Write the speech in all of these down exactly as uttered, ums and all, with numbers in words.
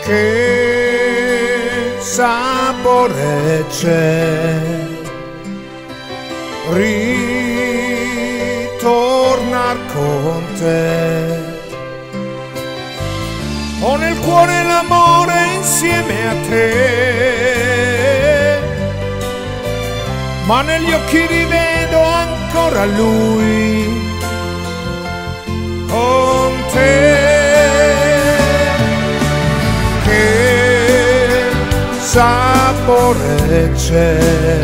Che sapore c'è ritornar con te. Ho nel cuore l'amore insieme a te, ma negli occhi rivedo ancora lui. Con te che sapore c'è,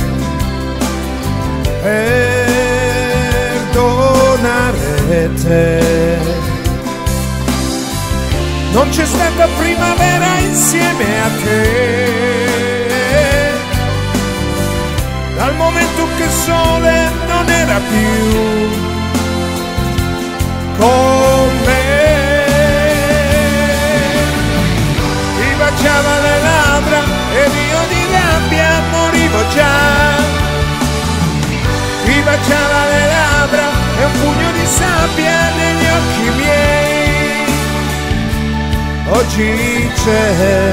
perdonare te. Non c'è stata primavera insieme a te, dal momento che il sole non era più con me. Mi baciava le labbra ed io di rabbia morivo già. Mi baciava le labbra e un pugno di sabbia negli occhi miei. Oggi c'è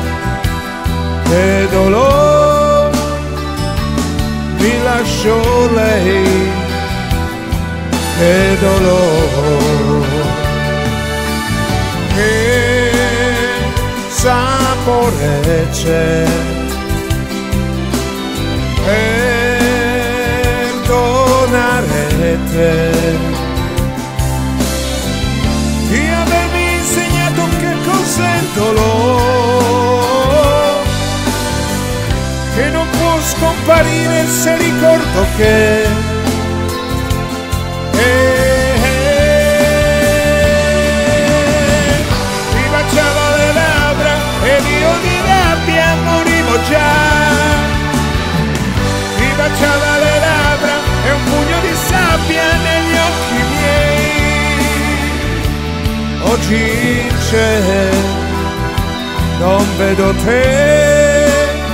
che dolore, mi lascio lei, che dolore, che sapore c'è, perdonare te. Di avermi insegnato che cos'è il dolore, che non può scomparire se ricordo che eh, eh, mi baciava le labbra ed io di rabbia morivo già. Mi baciava le labbra e un pugno di sabbia negli occhi miei. Oggi c'è, non vedo te,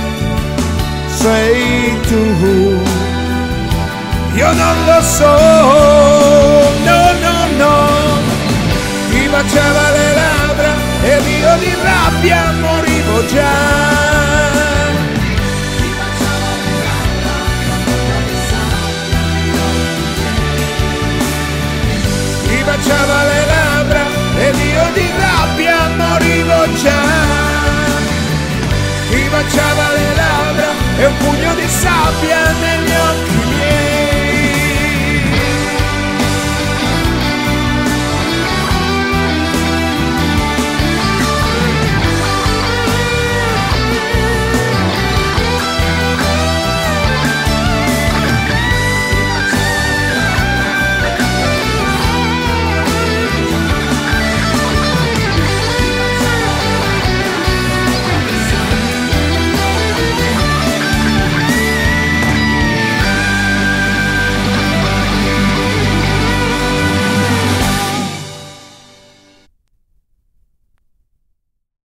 sei tu. Io non lo so, no, no, no. Mi baciava le labbra ed io di rabbia morivo già. Mi baciava le labbra ed io di rabbia morivo già. Mi baciava le labbra e un pugno di sabbia nel